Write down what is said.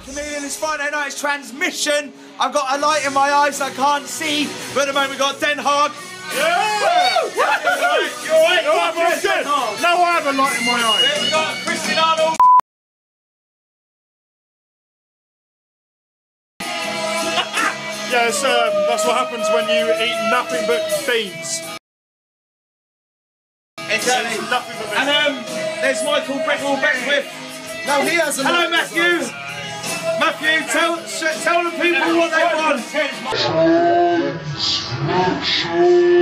Bar Chameleon, it's Friday night's transmission. I've got a light in my eyes I can't see, but at the moment we've got Den Haag. Yeah! You're alright, I'm good. Now I have a light in my eyes. Then we've got Christian Arnold. Yes, that's what happens when you eat nothing but beans. Exactly. Nothing but beans. And there's Michael Beckwith. No, he has a Hello, Matthew. Matthew, tell the people what they want.